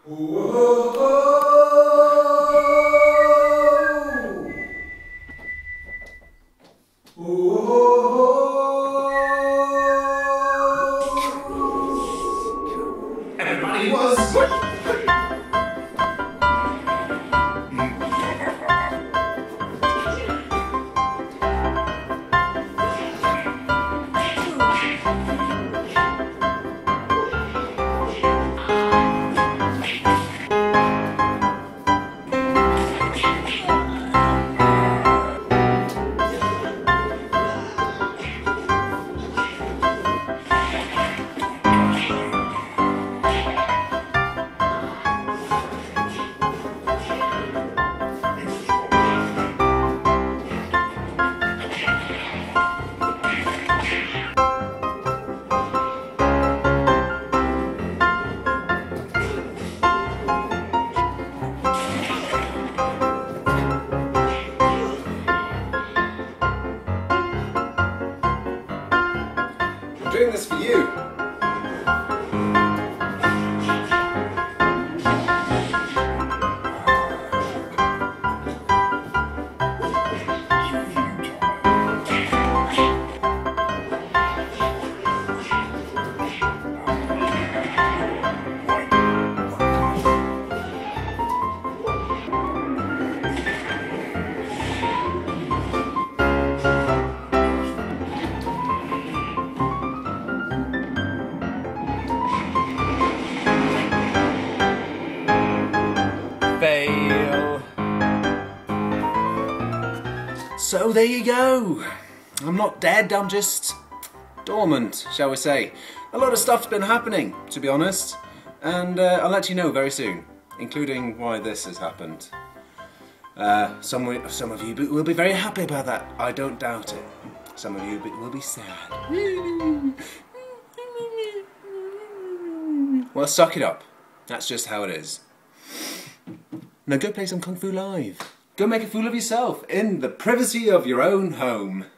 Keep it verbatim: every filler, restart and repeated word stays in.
Everybody was... I'm doing this for you. Fail. So there you go. I'm not dead, I'm just dormant, shall we say. A lot of stuff's been happening, to be honest, and uh, I'll let you know very soon, including why this has happened. Uh, some, some of you will be very happy about that, I don't doubt it. Some of you will be sad. Well, suck it up. That's just how it is. Now go play some Kung Fu Live. Go make a fool of yourself in the privacy of your own home.